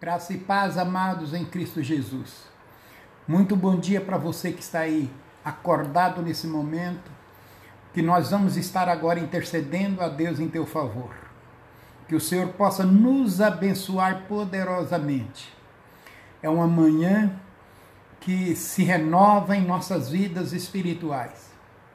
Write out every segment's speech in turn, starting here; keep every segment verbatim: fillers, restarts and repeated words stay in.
Graça e paz, amados em Cristo Jesus. Muito bom dia para você que está aí acordado nesse momento, que nós vamos estar agora intercedendo a Deus em teu favor. Que o Senhor possa nos abençoar poderosamente. É uma manhã que se renova em nossas vidas espirituais.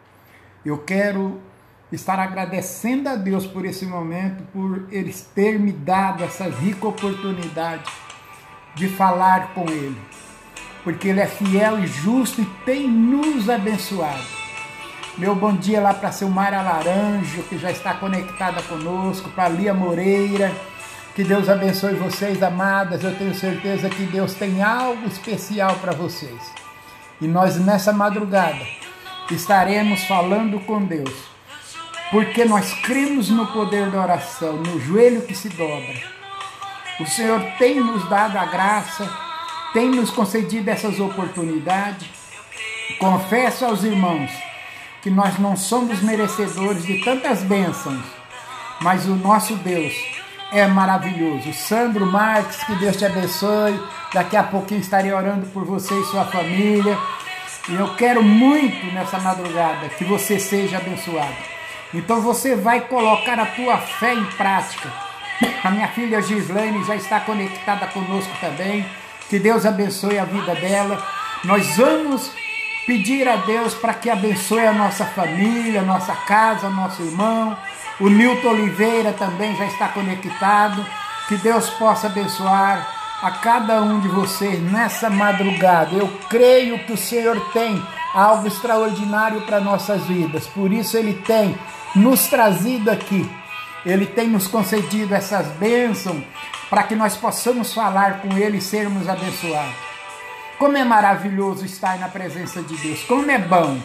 Eu quero estar agradecendo a Deus por esse momento, por Ele ter me dado essa rica oportunidade de falar com Ele. Porque Ele é fiel e justo e tem nos abençoado. Meu bom dia lá para a Silmara Laranjo, que já está conectada conosco, para a Lia Moreira. Que Deus abençoe vocês, amadas. Eu tenho certeza que Deus tem algo especial para vocês. E nós, nessa madrugada, estaremos falando com Deus. Porque nós cremos no poder da oração, no joelho que se dobra. O Senhor tem nos dado a graça, tem nos concedido essas oportunidades. Confesso aos irmãos que nós não somos merecedores de tantas bênçãos, mas o nosso Deus é maravilhoso. Sandro Marques, que Deus te abençoe. Daqui a pouquinho estarei orando por você e sua família. E eu quero muito nessa madrugada que você seja abençoado. Então você vai colocar a tua fé em prática. A minha filha Gislaine já está conectada conosco também. Que Deus abençoe a vida dela. Nós vamos pedir a Deus para que abençoe a nossa família, a nossa casa, nosso irmão. O Nilton Oliveira também já está conectado. Que Deus possa abençoar a cada um de vocês nessa madrugada. Eu creio que o Senhor tem algo extraordinário para nossas vidas. Por isso Ele tem nos trazido aqui. Ele tem nos concedido essas bênçãos para que nós possamos falar com Ele e sermos abençoados. Como é maravilhoso estar na presença de Deus. Como é bom.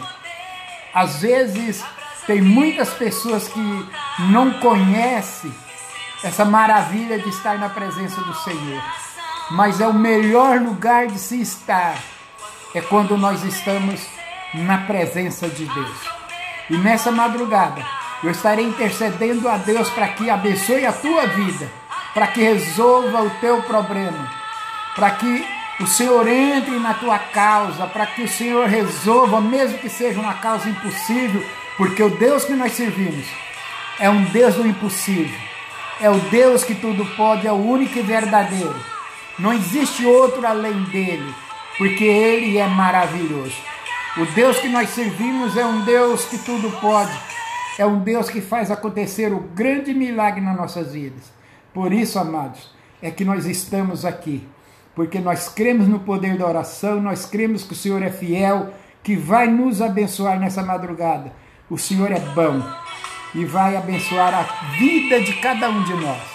Às vezes tem muitas pessoas que não conhecem essa maravilha de estar na presença do Senhor. Mas é o melhor lugar de se estar. É quando nós estamos na presença de Deus. E nessa madrugada, eu estarei intercedendo a Deus para que abençoe a tua vida, para que resolva o teu problema, para que o Senhor entre na tua causa, para que o Senhor resolva, mesmo que seja uma causa impossível, porque o Deus que nós servimos é um Deus do impossível, é o Deus que tudo pode, é o único e verdadeiro. Não existe outro além dele, porque Ele é maravilhoso. O Deus que nós servimos é um Deus que tudo pode. É um Deus que faz acontecer o grande milagre nas nossas vidas. Por isso, amados, é que nós estamos aqui. Porque nós cremos no poder da oração, nós cremos que o Senhor é fiel, que vai nos abençoar nessa madrugada. O Senhor é bom e vai abençoar a vida de cada um de nós.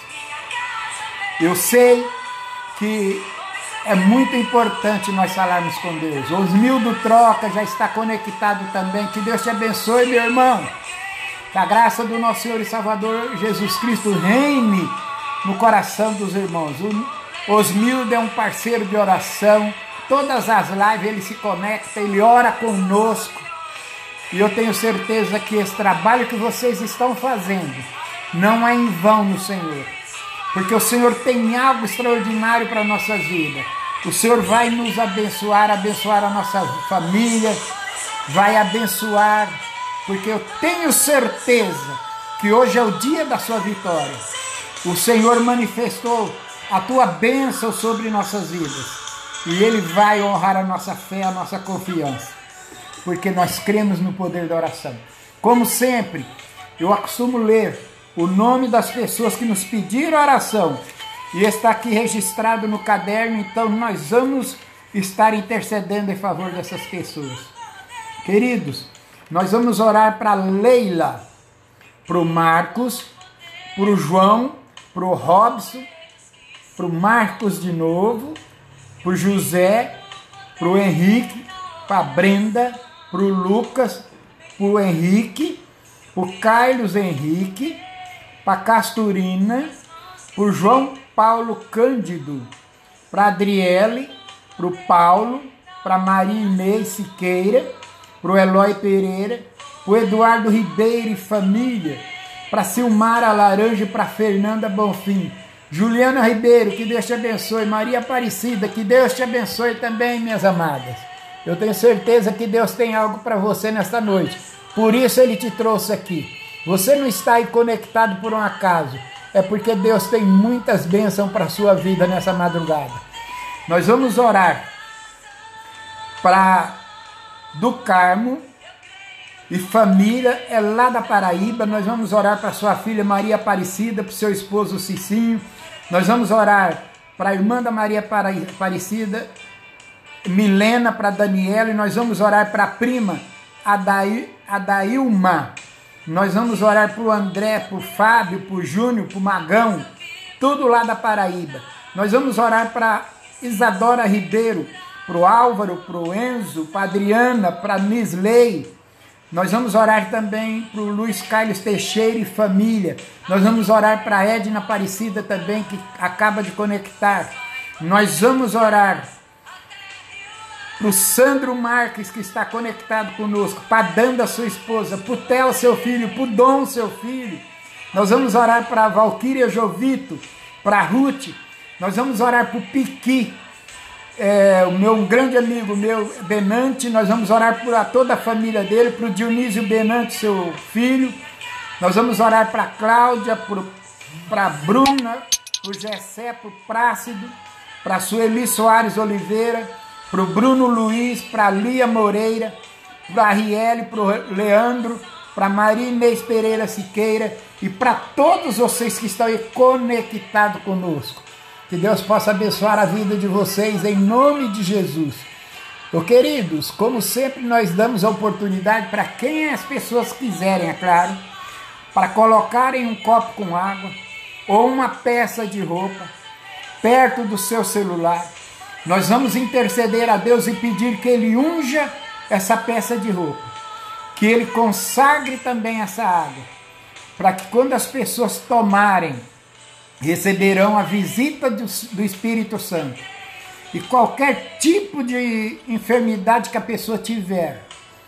Eu sei que é muito importante nós falarmos com Deus. Osmildo Troca já está conectado também. Que Deus te abençoe, meu irmão. Que a graça do nosso Senhor e Salvador Jesus Cristo reine no coração dos irmãos. O Osmildo é um parceiro de oração. Todas as lives ele se conecta, ele ora conosco. E eu tenho certeza que esse trabalho que vocês estão fazendo não é em vão no Senhor. Porque o Senhor tem algo extraordinário para a nossa vida. O Senhor vai nos abençoar, abençoar a nossa família, vai abençoar, porque eu tenho certeza que hoje é o dia da sua vitória. O Senhor manifestou a tua bênção sobre nossas vidas. E Ele vai honrar a nossa fé, a nossa confiança. Porque nós cremos no poder da oração. Como sempre, eu costumo ler o nome das pessoas que nos pediram oração. E está aqui registrado no caderno. Então nós vamos estar intercedendo em favor dessas pessoas. Queridos, nós vamos orar para Leila, para o Marcos, para o João, para o Robson, para o Marcos de novo, para o José, para o Henrique, para a Brenda, para o Lucas, para o Henrique, para o Carlos Henrique, para a Casturina, para o João Paulo Cândido, para a Adriele, para o Paulo, para a Maria Inês Siqueira, para o Eloy Pereira, para o Eduardo Ribeiro e família, para a Silmara Laranja e para a Fernanda Bonfim, Juliana Ribeiro, que Deus te abençoe. Maria Aparecida, que Deus te abençoe também, minhas amadas. Eu tenho certeza que Deus tem algo para você nesta noite. Por isso Ele te trouxe aqui. Você não está aí conectado por um acaso. É porque Deus tem muitas bênçãos para a sua vida nessa madrugada. Nós vamos orar para do Carmo e família, é lá da Paraíba. Nós vamos orar para sua filha Maria Aparecida, para o seu esposo Cicinho. Nós vamos orar para a irmã da Maria Aparecida, Milena, para Daniela. E nós vamos orar para a prima Adaí, Adailma. Nós vamos orar para o André, para o Fábio, para o Júnior, para o Magão, tudo lá da Paraíba. Nós vamos orar para Isadora Ribeiro, para o Álvaro, para o Enzo, para a Adriana, para a Misley. Nós vamos orar também para o Luiz Carlos Teixeira e família. Nós vamos orar para a Edna Aparecida também, que acaba de conectar. Nós vamos orar para o Sandro Marques, que está conectado conosco, para a Danda, sua esposa, para o Theo, seu filho, para o Dom, seu filho. Nós vamos orar para a Valquíria Jovito, para a Ruth. Nós vamos orar para o Piqui, é, o meu um grande amigo, meu Benante. Nós vamos orar por a toda a família dele, para o Dionísio Benante, seu filho. Nós vamos orar para a Cláudia, para a Bruna, para o Gessé, para o Plácido, para a Sueli Soares Oliveira, para o Bruno Luiz, para a Lia Moreira, para a Riele, para o Leandro, para a Maria Inês Pereira Siqueira e para todos vocês que estão aí conectados conosco. Que Deus possa abençoar a vida de vocês em nome de Jesus. Ô, queridos, como sempre nós damos a oportunidade para quem as pessoas quiserem, é claro, para colocarem um copo com água ou uma peça de roupa perto do seu celular. Nós vamos interceder a Deus e pedir que Ele unja essa peça de roupa, que Ele consagre também essa água, para que quando as pessoas tomarem, receberão a visita do, do Espírito Santo. E qualquer tipo de enfermidade que a pessoa tiver,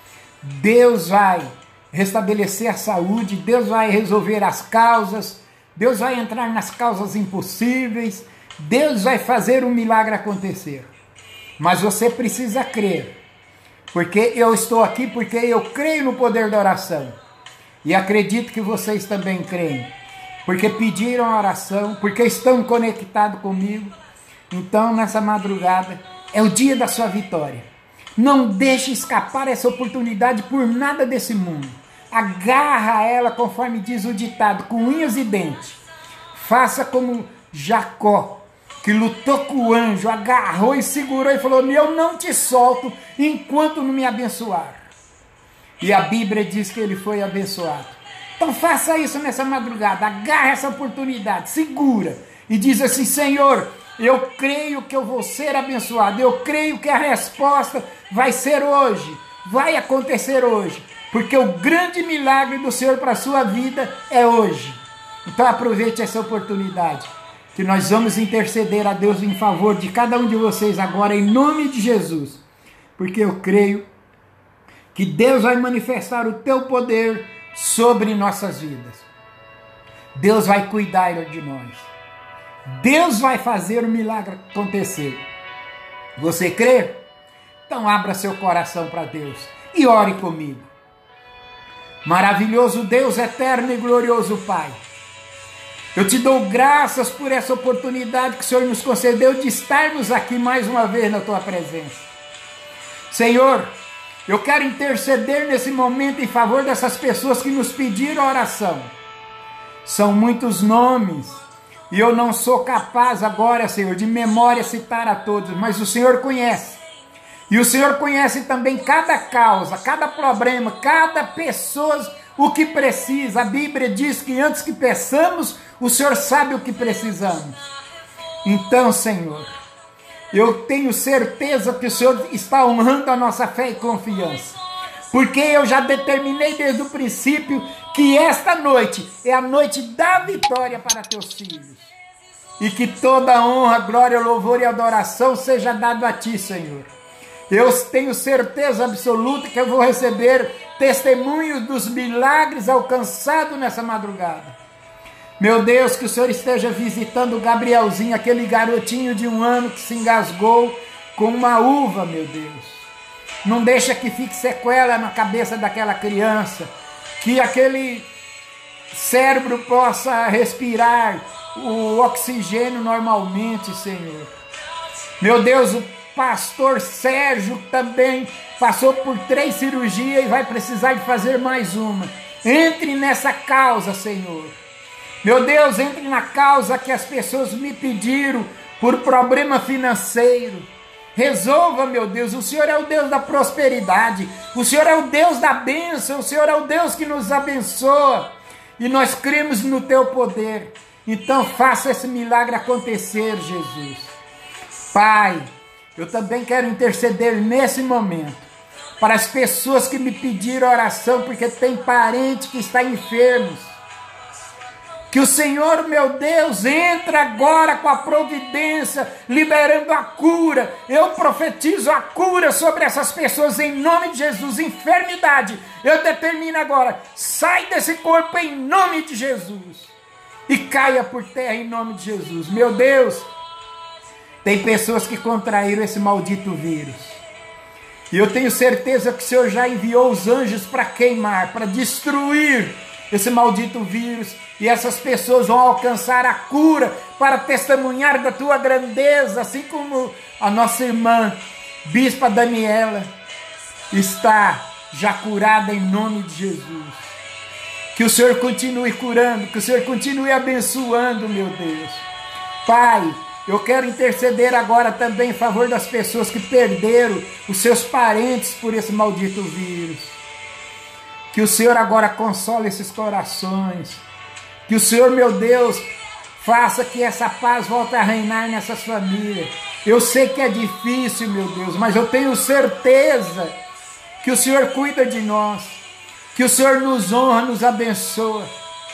Deus vai restabelecer a saúde, Deus vai resolver as causas, Deus vai entrar nas causas impossíveis, Deus vai fazer um milagre acontecer. Mas você precisa crer, porque eu estou aqui, porque eu creio no poder da oração. E acredito que vocês também creem, porque pediram a oração, porque estão conectados comigo. Então, nessa madrugada, é o dia da sua vitória. Não deixe escapar essa oportunidade por nada desse mundo. Agarra ela, conforme diz o ditado, com unhas e dentes. Faça como Jacó, que lutou com o anjo, agarrou e segurou e falou: eu não te solto enquanto não me abençoar. E a Bíblia diz que ele foi abençoado. Então faça isso nessa madrugada, agarra essa oportunidade, segura e diz assim: Senhor, eu creio que eu vou ser abençoado, eu creio que a resposta vai ser hoje, vai acontecer hoje, porque o grande milagre do Senhor para a sua vida é hoje. Então aproveite essa oportunidade, que nós vamos interceder a Deus em favor de cada um de vocês agora, em nome de Jesus, porque eu creio que Deus vai manifestar o teu poder sobre nossas vidas. Deus vai cuidar de nós. Deus vai fazer o milagre acontecer. Você crê? Então abra seu coração para Deus e ore comigo. Maravilhoso Deus, eterno e glorioso Pai, eu te dou graças por essa oportunidade que o Senhor nos concedeu de estarmos aqui mais uma vez na tua presença. Senhor, eu quero interceder nesse momento em favor dessas pessoas que nos pediram oração. São muitos nomes e eu não sou capaz agora, Senhor, de memória citar a todos, mas o Senhor conhece. E o Senhor conhece também cada causa, cada problema, cada pessoa, o que precisa. A Bíblia diz que antes que peçamos, o Senhor sabe o que precisamos. Então, Senhor, eu tenho certeza que o Senhor está honrando a nossa fé e confiança, porque eu já determinei desde o princípio que esta noite é a noite da vitória para teus filhos, e que toda a honra, glória, louvor e adoração seja dado a ti, Senhor. Eu tenho certeza absoluta que eu vou receber testemunhos dos milagres alcançados nessa madrugada. Meu Deus, que o Senhor esteja visitando o Gabrielzinho, aquele garotinho de um ano que se engasgou com uma uva, meu Deus. Não deixa que fique sequela na cabeça daquela criança, que aquele cérebro possa respirar o oxigênio normalmente, Senhor. Meu Deus, o pastor Sérgio também passou por três cirurgias e vai precisar de fazer mais uma. Entre nessa causa, Senhor. Meu Deus, entre na causa que as pessoas me pediram por problema financeiro. Resolva, meu Deus. O Senhor é o Deus da prosperidade. O Senhor é o Deus da bênção. O Senhor é o Deus que nos abençoa. E nós cremos no teu poder. Então faça esse milagre acontecer, Jesus. Pai, eu também quero interceder nesse momento para as pessoas que me pediram oração porque tem parente que está enfermo. Que o Senhor, meu Deus, entra agora com a providência, liberando a cura. Eu profetizo a cura sobre essas pessoas em nome de Jesus. Enfermidade, eu determino agora, sai desse corpo em nome de Jesus. E caia por terra em nome de Jesus. Meu Deus, tem pessoas que contraíram esse maldito vírus. E eu tenho certeza que o Senhor já enviou os anjos para queimar, para destruir esse maldito vírus, e essas pessoas vão alcançar a cura para testemunhar da tua grandeza, assim como a nossa irmã Bispa Daniela está já curada em nome de Jesus. Que o Senhor continue curando, que o Senhor continue abençoando, meu Deus. Pai, eu quero interceder agora também em favor das pessoas que perderam os seus parentes por esse maldito vírus. Que o Senhor agora console esses corações. Que o Senhor, meu Deus, faça que essa paz volte a reinar nessas famílias. Eu sei que é difícil, meu Deus, mas eu tenho certeza que o Senhor cuida de nós. Que o Senhor nos honra, nos abençoa.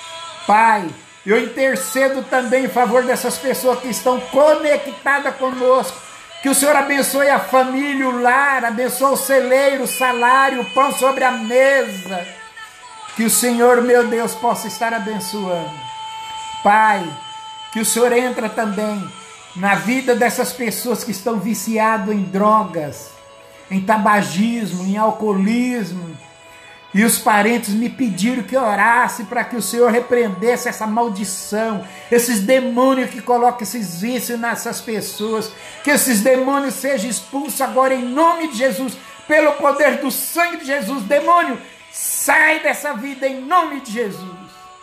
Pai, eu intercedo também em favor dessas pessoas que estão conectadas conosco. Que o Senhor abençoe a família, o lar, abençoe o celeiro, o salário, o pão sobre a mesa. Que o Senhor, meu Deus, possa estar abençoando. Pai, que o Senhor entra também na vida dessas pessoas que estão viciadas em drogas, em tabagismo, em alcoolismo. E os parentes me pediram que eu orasse para que o Senhor repreendesse essa maldição, esses demônios que colocam esses vícios nessas pessoas, que esses demônios sejam expulsos agora em nome de Jesus, pelo poder do sangue de Jesus. Demônio, sai dessa vida em nome de Jesus.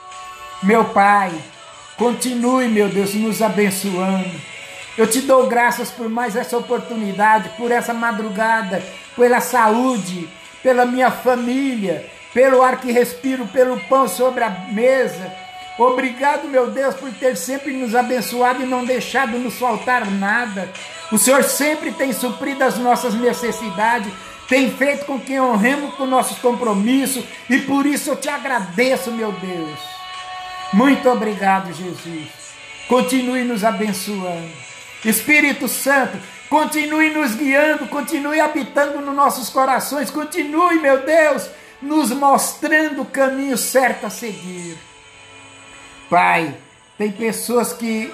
Meu Pai, continue, meu Deus, nos abençoando. Eu te dou graças por mais essa oportunidade, por essa madrugada, pela saúde, pela minha família, pelo ar que respiro, pelo pão sobre a mesa. Obrigado, meu Deus, por ter sempre nos abençoado e não deixado nos faltar nada. O Senhor sempre tem suprido as nossas necessidades, tem feito com que honremos com nossos compromissos, e por isso eu te agradeço, meu Deus. Muito obrigado, Jesus. Continue nos abençoando. Espírito Santo, continue nos guiando, continue habitando nos nossos corações, continue, meu Deus, nos mostrando o caminho certo a seguir. Pai, tem pessoas que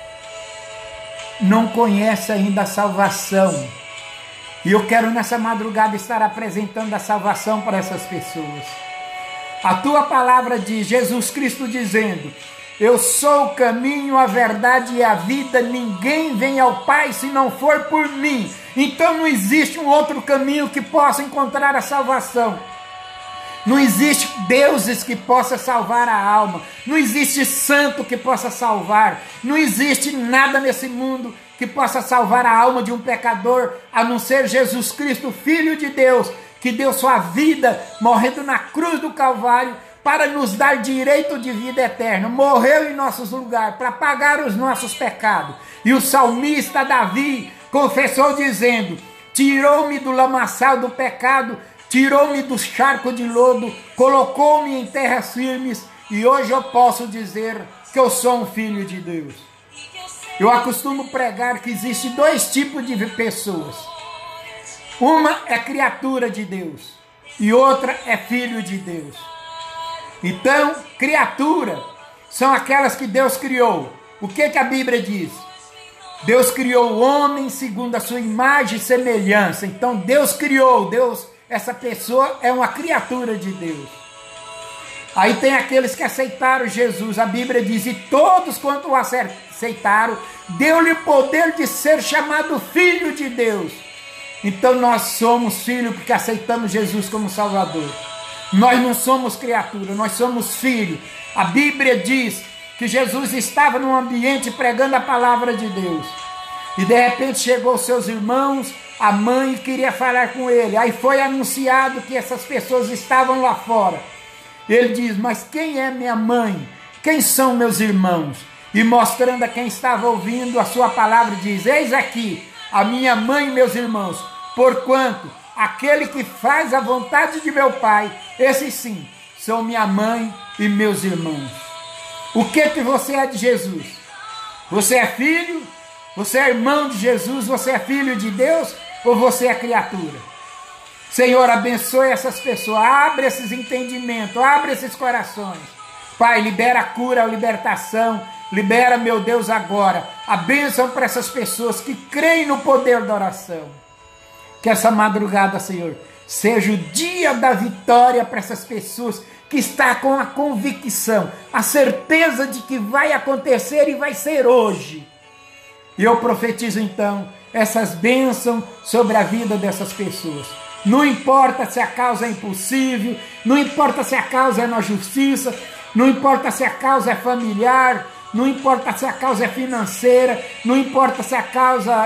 não conhecem ainda a salvação, e eu quero nessa madrugada estar apresentando a salvação para essas pessoas. A tua palavra diz, Jesus Cristo dizendo, eu sou o caminho, a verdade e a vida, ninguém vem ao Pai se não for por mim. Então não existe um outro caminho que possa encontrar a salvação. Não existe deuses que possa salvar a alma, não existe santo que possa salvar, não existe nada nesse mundo que possa salvar a alma de um pecador, a não ser Jesus Cristo, Filho de Deus, que deu sua vida morrendo na cruz do Calvário, para nos dar direito de vida eterna, morreu em nossos lugares, para pagar os nossos pecados. E o salmista Davi confessou dizendo, tirou-me do lamaçal do pecado, tirou-me do charco de lodo, colocou-me em terras firmes, e hoje eu posso dizer que eu sou um filho de Deus. Eu acostumo pregar que existem dois tipos de pessoas. Uma é criatura de Deus, e outra é filho de Deus. Então, criatura são aquelas que Deus criou. O que, que a Bíblia diz? Deus criou o homem segundo a sua imagem e semelhança. Então Deus criou, Deus, essa pessoa é uma criatura de Deus. Aí tem aqueles que aceitaram Jesus. A Bíblia diz, e todos quanto o aceitaram, deu-lhe o poder de ser chamado filho de Deus. Então nós somos filhos porque aceitamos Jesus como Salvador. Nós não somos criatura, nós somos filhos. A Bíblia diz que Jesus estava num ambiente pregando a palavra de Deus. E de repente chegou seus irmãos, a mãe queria falar com ele. Aí foi anunciado que essas pessoas estavam lá fora. Ele diz, mas quem é minha mãe? Quem são meus irmãos? E mostrando a quem estava ouvindo a sua palavra, diz, eis aqui a minha mãe e meus irmãos. Porquanto aquele que faz a vontade de meu Pai, esses sim, são minha mãe e meus irmãos. O que que você é de Jesus? Você é filho? Você é irmão de Jesus? Você é filho de Deus? Ou você é criatura? Senhor, abençoe essas pessoas, abre esses entendimentos, abre esses corações. Pai, libera a cura, a libertação, libera, meu Deus, agora a bênção para essas pessoas que creem no poder da oração. Que essa madrugada, Senhor, seja o dia da vitória para essas pessoas que estão com a convicção, a certeza de que vai acontecer e vai ser hoje. E eu profetizo então essas bênçãos sobre a vida dessas pessoas. Não importa se a causa é impossível, não importa se a causa é na justiça, não importa se a causa é familiar, não importa se a causa é financeira, não importa se a causa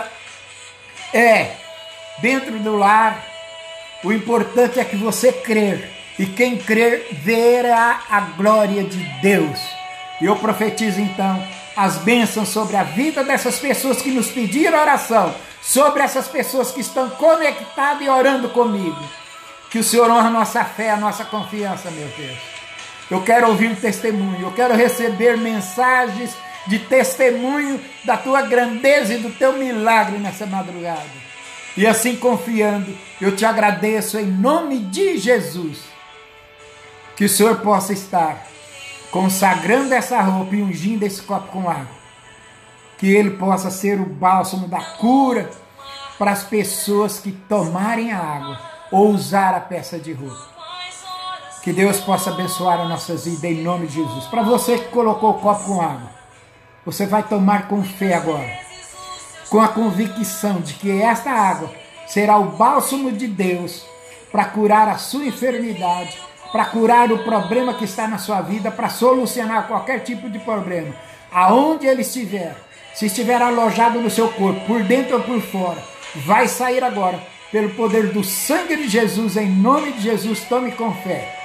é dentro do lar. O importante é que você crer, e quem crer verá a glória de Deus. E eu profetizo então as bênçãos sobre a vida dessas pessoas que nos pediram oração, sobre essas pessoas que estão conectadas e orando comigo. Que o Senhor honra a nossa fé, a nossa confiança, meu Deus. Eu quero ouvir testemunho, eu quero receber mensagens de testemunho da tua grandeza e do teu milagre nessa madrugada. E assim confiando, eu te agradeço em nome de Jesus. Que o Senhor possa estar consagrando essa roupa e ungindo esse copo com água. Que ele possa ser o bálsamo da cura para as pessoas que tomarem a água ou usar a peça de roupa. Que Deus possa abençoar as nossas vidas em nome de Jesus. Para você que colocou o copo com água, você vai tomar com fé agora, com a convicção de que esta água será o bálsamo de Deus para curar a sua enfermidade, para curar o problema que está na sua vida, para solucionar qualquer tipo de problema, aonde ele estiver. Se estiver alojado no seu corpo, por dentro ou por fora, vai sair agora, pelo poder do sangue de Jesus, em nome de Jesus, tome com fé.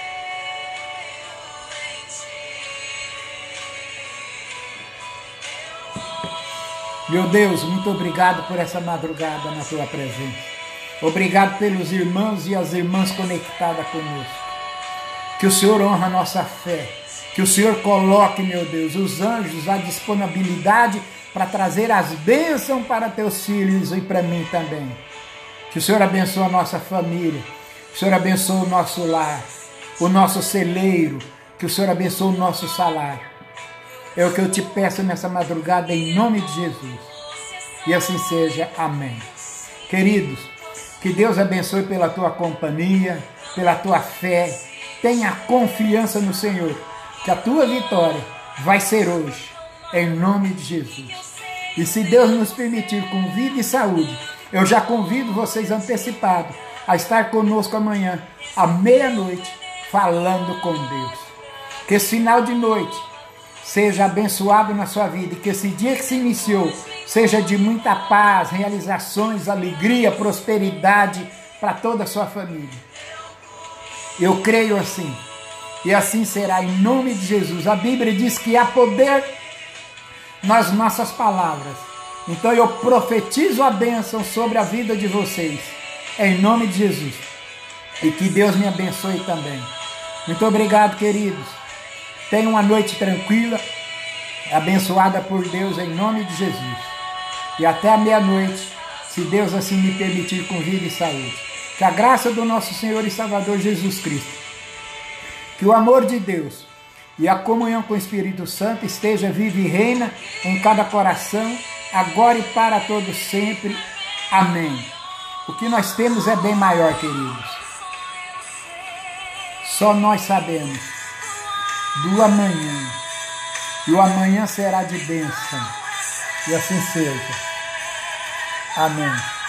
Meu Deus, muito obrigado por essa madrugada na tua presença. Obrigado pelos irmãos e as irmãs conectadas conosco. Que o Senhor honra a nossa fé. Que o Senhor coloque, meu Deus, os anjos à disponibilidade para trazer as bênçãos para teus filhos e para mim também. Que o Senhor abençoe a nossa família. Que o Senhor abençoe o nosso lar, o nosso celeiro. Que o Senhor abençoe o nosso salário. É o que eu te peço nessa madrugada em nome de Jesus. E assim seja. Amém. Queridos, que Deus abençoe pela tua companhia, pela tua fé. Tenha confiança no Senhor, que a tua vitória vai ser hoje, em nome de Jesus. E se Deus nos permitir com vida e saúde, eu já convido vocês antecipados a estar conosco amanhã, à meia-noite, falando com Deus. Que esse final de noite seja abençoado na sua vida, e que esse dia que se iniciou seja de muita paz, realizações, alegria, prosperidade para toda a sua família. Eu creio assim, e assim será em nome de Jesus. A Bíblia diz que há poder nas nossas palavras. Então eu profetizo a bênção sobre a vida de vocês, em nome de Jesus. E que Deus me abençoe também. Muito obrigado, queridos. Tenham uma noite tranquila, abençoada por Deus, em nome de Jesus. E até a meia-noite, se Deus assim me permitir, com vida e saúde. Que a graça do nosso Senhor e Salvador Jesus Cristo, que o amor de Deus e a comunhão com o Espírito Santo esteja viva e reina em cada coração, agora e para todos sempre. Amém. O que nós temos é bem maior, queridos. Só nós sabemos do amanhã, e o amanhã será de bênção, e assim seja. Amém.